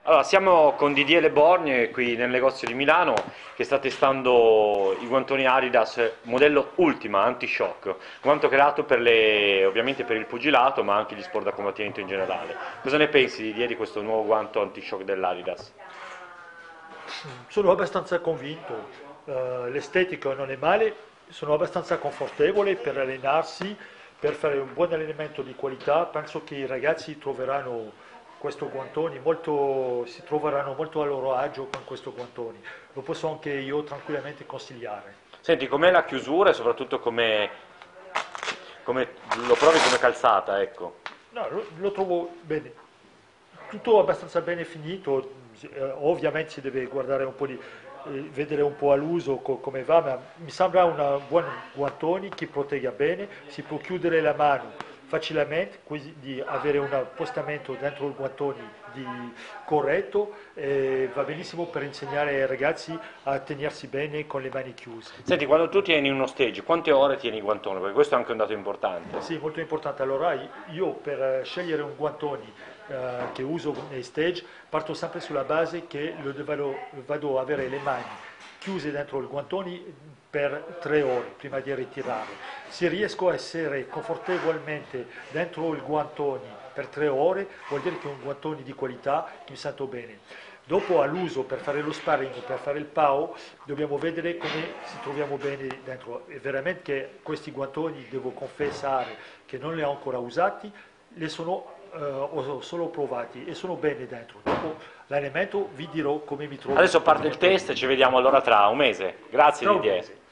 Allora, siamo con Didier Le Borgne qui nel negozio di Milano che sta testando i guantoni Adidas modello Ultima Anti-Shock, guanto creato ovviamente per il pugilato ma anche gli sport da combattimento in generale. Cosa ne pensi Didier di questo nuovo guanto Anti-Shock dell'Adidas? Sono abbastanza convinto, l'estetica non è male, sono abbastanza confortevole per allenarsi, per fare un buon allenamento di qualità. Penso che i ragazzi troveranno questo guantoni si troveranno molto a loro agio con questo guantoni. Lo posso anche io tranquillamente consigliare. Senti, com'è la chiusura e soprattutto come lo provi come calzata, ecco. No, lo trovo bene, tutto abbastanza bene finito, ovviamente si deve guardare un po' vedere un po' all'uso come va, ma mi sembra un buon guantoni che protegga bene, si può chiudere la mano facilmente, quindi avere un appostamento dentro il guantoni corretto, e va benissimo per insegnare ai ragazzi a tenersi bene con le mani chiuse. Senti, quando tu tieni uno stage, quante ore tieni i guantoni? Perché questo è anche un dato importante. Sì, molto importante. Allora, io per scegliere un guantoni che uso nei stage parto sempre sulla base che vado a avere le mani chiuse dentro il guantoni per 3 ore prima di ritirare. Se riesco a essere confortevolmente dentro il guantoni per 3 ore, vuol dire che è un guantoni di qualità che mi sento bene. Dopo all'uso per fare lo sparring, per fare il PAO, dobbiamo vedere come ci troviamo bene dentro. E veramente che questi guantoni, devo confessare che non li ho ancora usati, ho solo provati e sono bene dentro. Dopo l'allenamento vi dirò come mi trovo. Adesso parte il test e ci vediamo allora tra un mese. Grazie Tra un Didier. mese.